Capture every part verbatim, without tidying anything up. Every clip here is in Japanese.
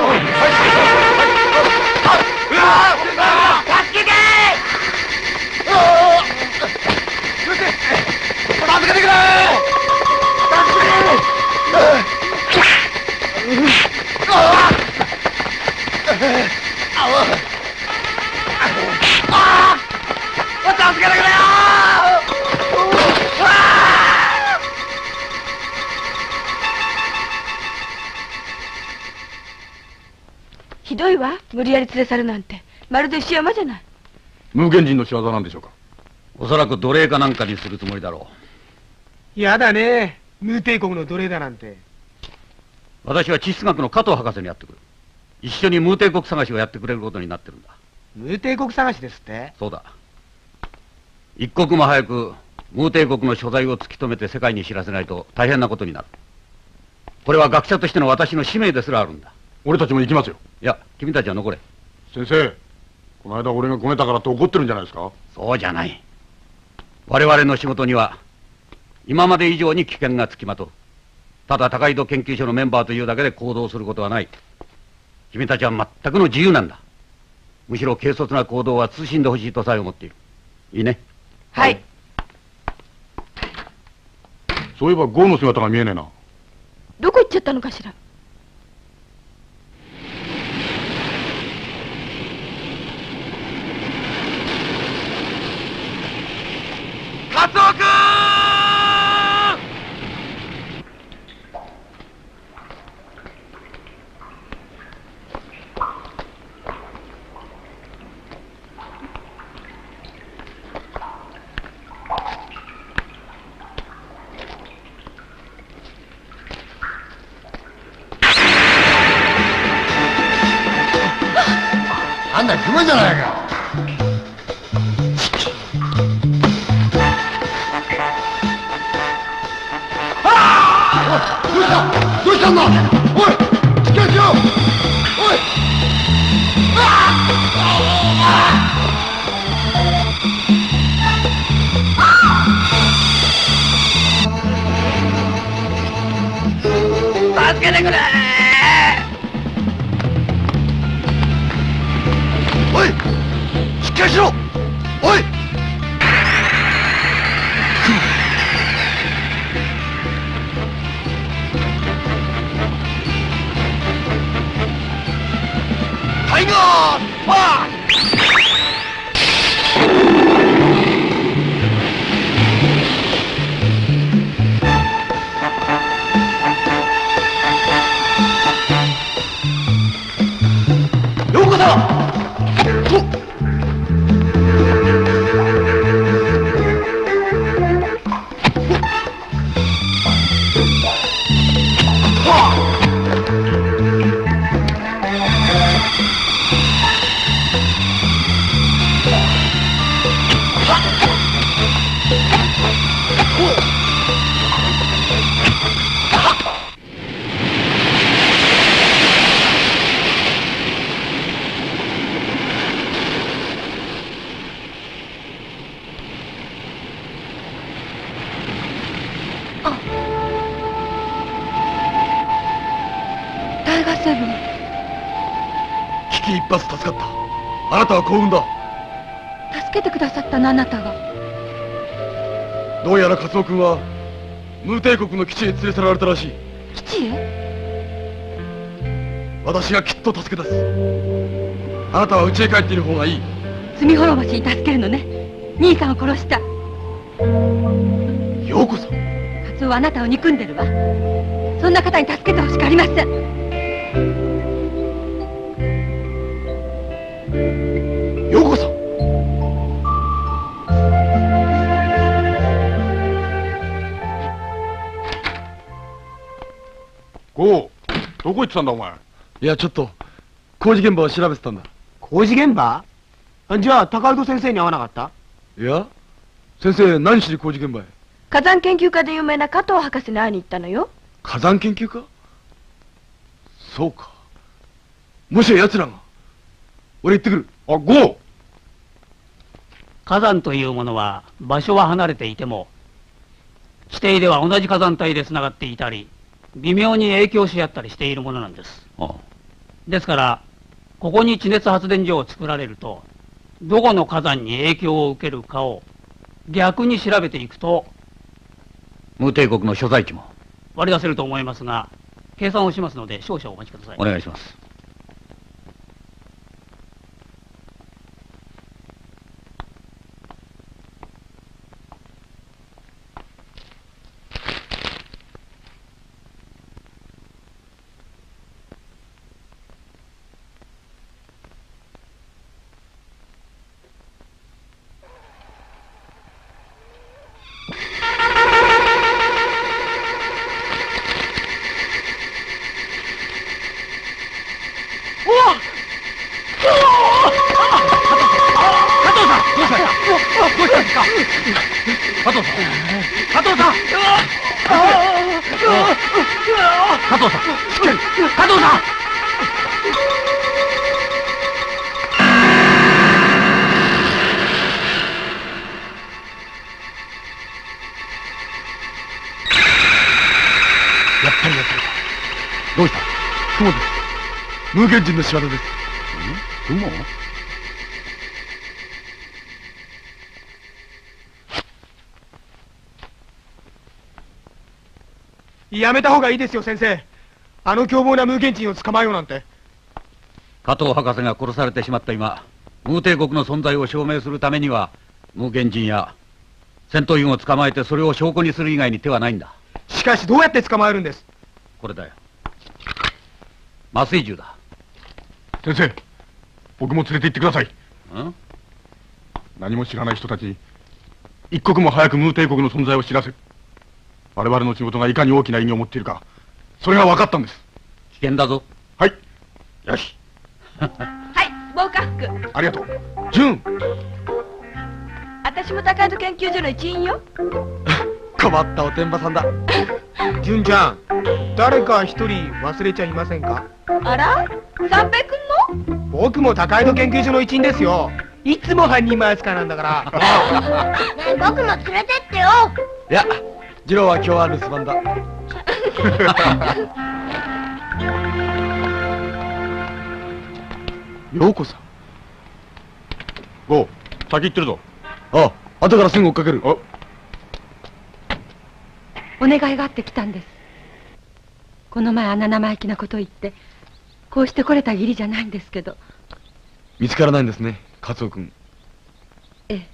ひどいわ、無理やり連れ去るなんて。まるで牛山じゃない。 無限人の仕業なんでしょうか。 おそらく奴隷かなんかにするつもりだろやだね、ムー帝国の奴隷だなんて。 う。私は地質学の加藤博士にやってくる。一緒にムー帝国探しをやってくれることになってるんだ。 ムー帝国探しですって。 そうだ。一刻も早くムー帝国の所在を突き止めて世界に知らせないと大変なことになる。これは学者としての私の使命ですらあるんだ。 俺たちも行きますよ。 いや、君たちは残れ。 先生、この間俺がごねたからって怒ってるんじゃないですか。 そうじゃない。我々の仕事には今まで以上に危険がつきまとう。ただ高井戸研究所のメンバーというだけで行動することはない。君たちは全くの自由なんだ。むしろ軽率な行動は慎んでほしいとさえ思っている。いいね。 はい。 そういえばゴーの姿が見えねえな。 どこ行っちゃったのかしら。 すごいじゃないか。どうしたどうしたんだ。おいしっかりしろ。おい助けてくれ。 おいしっかりしろ。おいタイガーパー。ようこそ。危機一髪助かった。あなたは幸運だ。 助けてくださったのあなたが。 どうやらカツオ君はムー帝国の基地へ連れ去られたらしい。 基地へ？ 私がきっと助け出す。あなたは家へ帰っている方がいい。 罪滅ぼしに助けるのね。兄さんを殺した陽子さん。 カツオはあなたを憎んでるわ。そんな方に助けてほしくありません。 陽子さん。 ゴー、どこ行ってたんだお前。 いやちょっと工事現場を調べてたんだ。 工事現場？じゃあ高井戸先生に会わなかった？ いや先生何しに工事現場へ。 火山研究家で有名な加藤博士に会いに行ったのよ。 火山研究家？そうか。もしや奴らが。俺行ってくる。 あ、ゴー。 火山というものは場所は離れていても地底では同じ火山帯でつながっていたり微妙に影響し合ったりしているものなんです。 ああ。 ですからここに地熱発電所を作られるとどこの火山に影響を受けるかを逆に調べていくとムー帝国の所在地も割り出せると思いますが計算をしますので少々お待ちください。 お願いします。 加藤さん加藤さん加藤さんしっかり加藤さん。 やっぱりやったのか。どうした？雲です。無限人の仕業です。 雲？ やめた方がいいですよ先生。あの凶暴な無限人を捕まえようなんて。 加藤博士が殺されてしまった今ムー帝国の存在を証明するためには無限人や戦闘員を捕まえてそれを証拠にする以外に手はないんだ。 しかしどうやって捕まえるんです？ これだよ。麻酔銃だ。 先生、僕も連れて行ってください。 ん？ 何も知らない人たちに一刻も早くムー帝国の存在を知らせ、我々の仕事がいかに大きな意味を持っているか、それが分かったんです。 危険だぞ。 はい。 よし。 はい、 合格。 ありがとう。純。 私も高井戸研究所の一員よ。 困ったおてんばさんだ。純ちゃん、誰か一人忘れちゃいませんか？ あら、三平君も？ 僕も高井戸研究所の一員ですよ。いつも犯人前扱いなんだから。 ねえ、僕も連れてってよ。 いや、次郎は今日は留守番だ。 陽子さん。ゴー、先行ってるぞ。 ああ、後からすぐ追っかける。 あ、 お願いがあって来たんです。この前あんな生意気なこと言ってこうして来れた義理じゃないんですけど。 見つからないんですね、カツオ君。 ええ、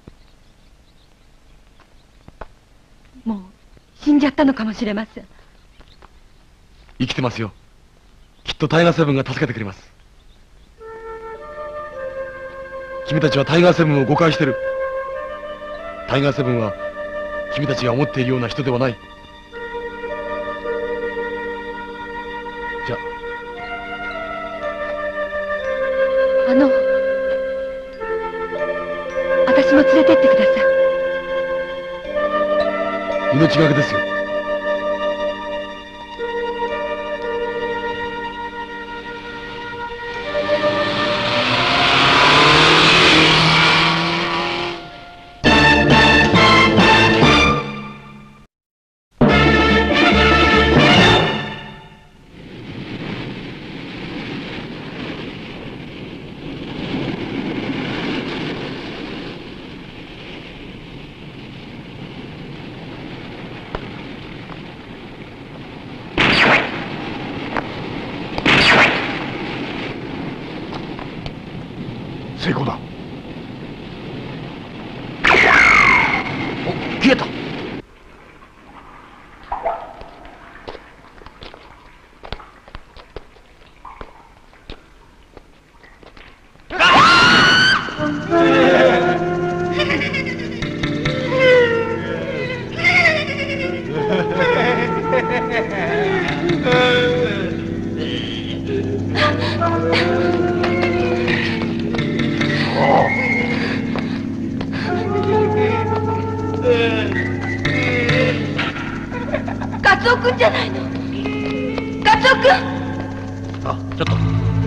もう死んじゃったのかもしれません。 生きてますよ。きっとタイガーセブンが助けてくれます。君たちはタイガーセブンを誤解してる。タイガーセブンは君たちが思っているような人ではない。じゃあの私も連れてってください。 命がけですよ。 成功だ。 お、消えた。 カツオ君じゃないの。カツオ君。 あ、ちょっと。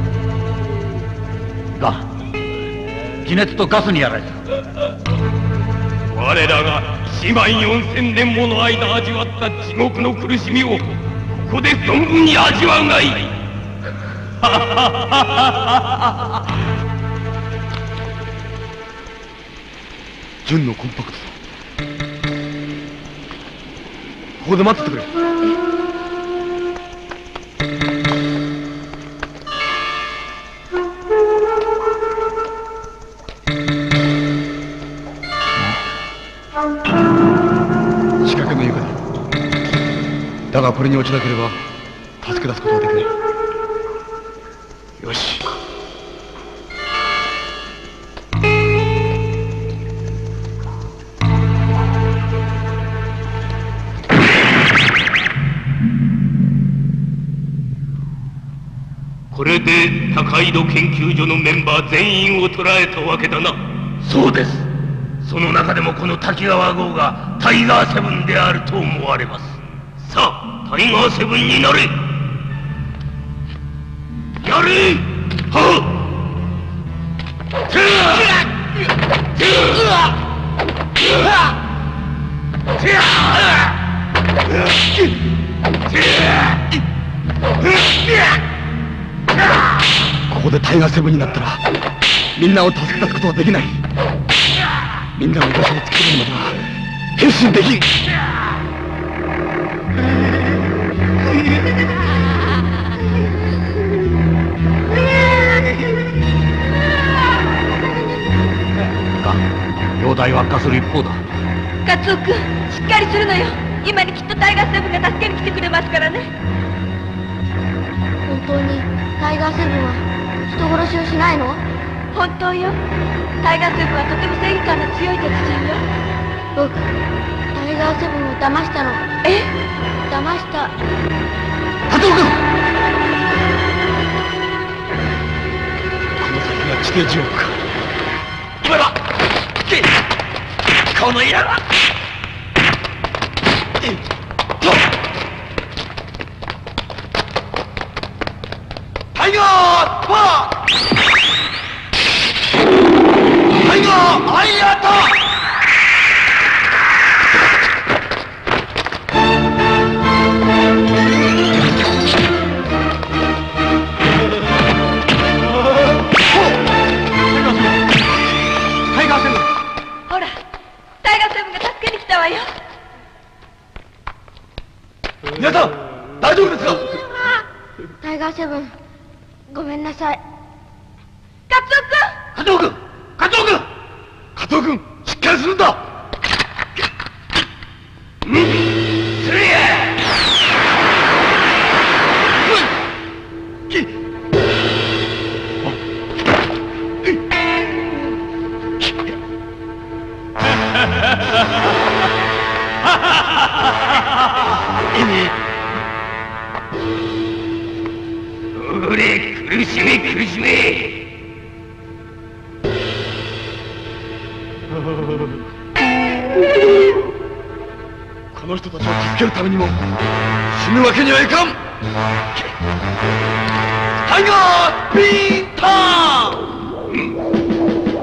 が、地熱とガスにやられた。 我らが一万四千年もの間味わった地獄の苦しみをここで存分に味わうがいい。 純のコンパクトだ。ここで待っててくれ。仕掛けの床だ。だがこれに落ちなければ助け出すことはできない。よし。 これで高井戸研究所のメンバー全員を捕らえたわけだな。そうです。その中でもこの滝川号がタイガーセブンであると思われます。さあ、タイガーセブンになれ。やれ。はっ。 ここでタイガーセブンになったらみんなを助け出すことはできない。みんなを居場所につけるまでは変身できん。 が、容体は悪化する一方だ。 カツオ君、しっかりするのよ。今にきっとタイガーセブンが助けに来てくれますからね。 本当にタイガーセブンは人殺しをしないの？ 本当よ。タイガーセブンはとても正義感の強い鉄人よ。 僕、タイガーセブンを騙したの。 え？ 騙した。 カツオ君、この先して地獄か。 今だこの矢がタイガーパータイガーアイアタッ皆さん大丈夫ですか？ タイガーセブン、ごめんなさい。 カツオ君カツオ君カツオ君しっかりするんだ。 うんするやおれ苦しめ苦しめこの人たちを助けるためにも死ぬわけにはいかん。タイガービーターン。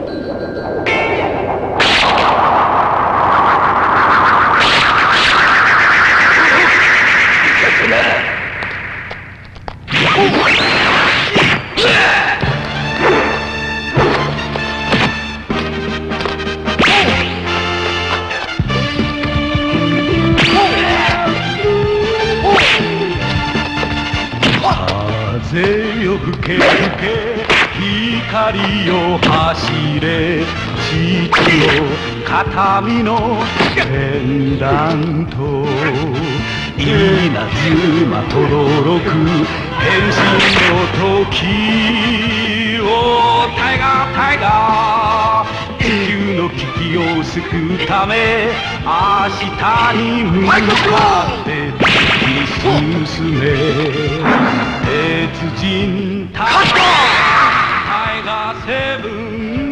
風よ吹け吹け光よ走れ父の形見のペンダント稲妻とどろく変身の時をタイガータイガー地球の危機を救うため明日に向かって進め鉄人タイガーセブン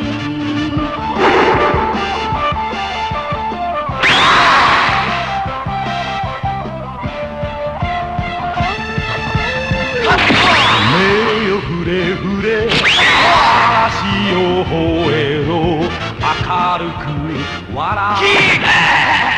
目よふれふれ嵐よ吠えろ明るく笑う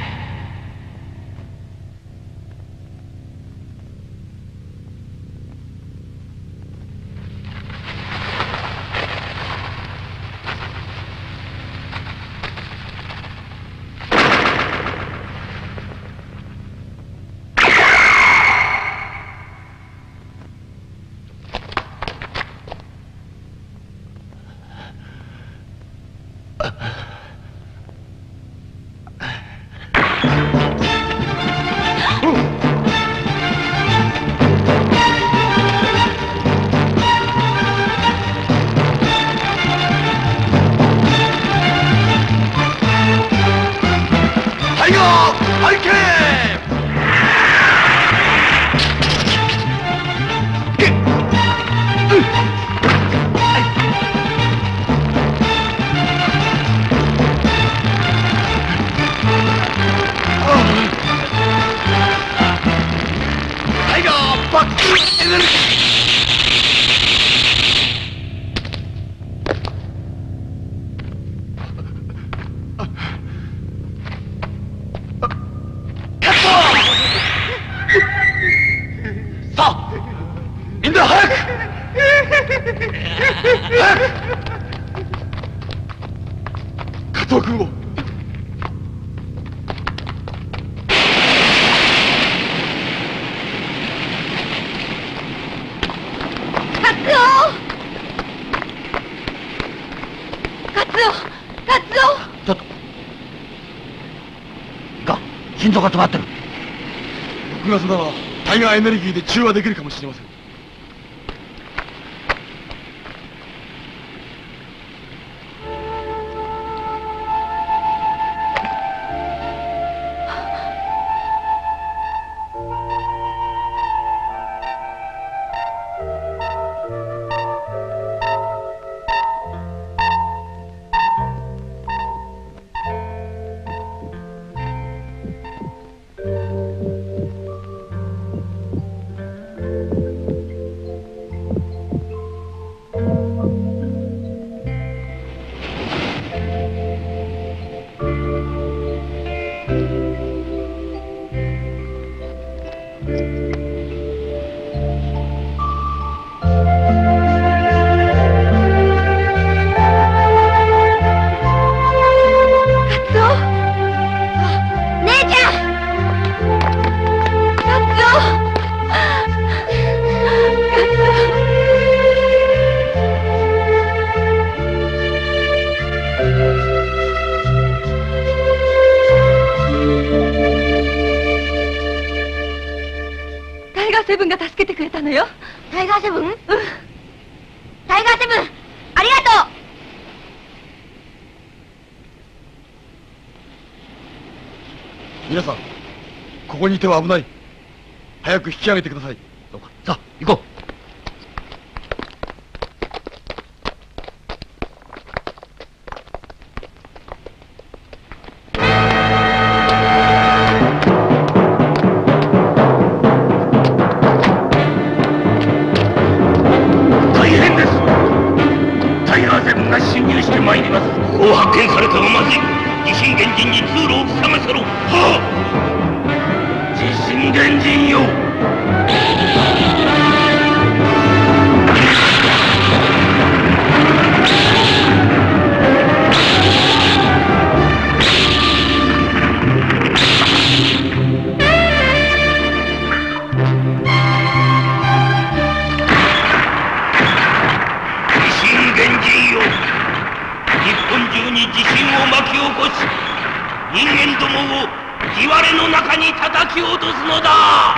心臓が止まってる。ろくがつならタイガーエネルギーで中和できるかもしれません。 ーセブンが助けてくれたのよ。 タイガーセブン？うん。タイガーセブン、ありがとう。 皆さん、ここにいては危ない。早く引き上げてください。 そうか。さあ、行こう。 発見されてはまずい。地震原人に通路を塞がせろ。はあ、地震原人よ。地震原人よ。日本中に地震を巻き起こし、人間どもを地割れの中に叩き落とすのだ。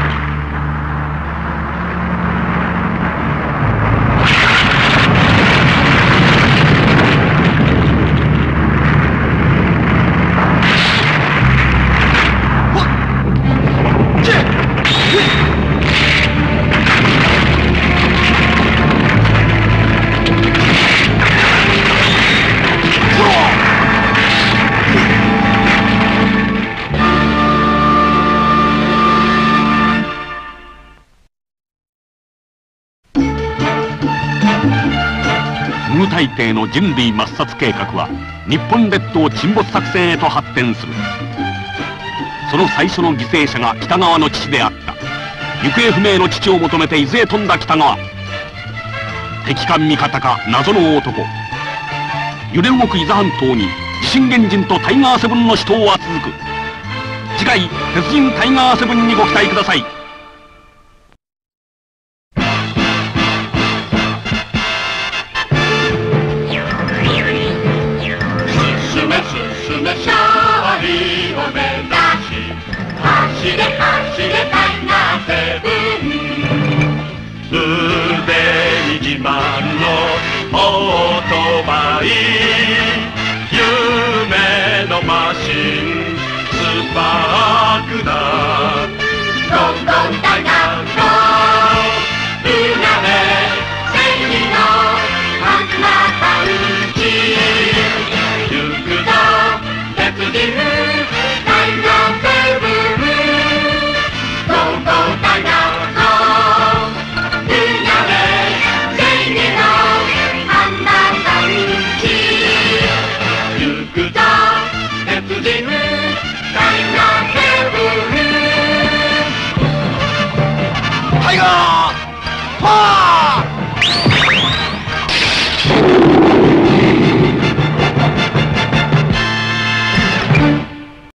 ムー大帝の人類抹殺計画は日本列島沈没作戦へと発展する。その最初の犠牲者が北川の父であった。行方不明の父を求めて伊豆へ飛んだ北川。敵か味方か謎の男。揺れ動く伊豆半島に地震原人とタイガーセブンの死闘は続く。次回鉄人タイガーセブンにご期待ください。 勝利を目指し走れ走れタイガーセブン、すでに自慢のオートバイ、夢のマシンスパークだ。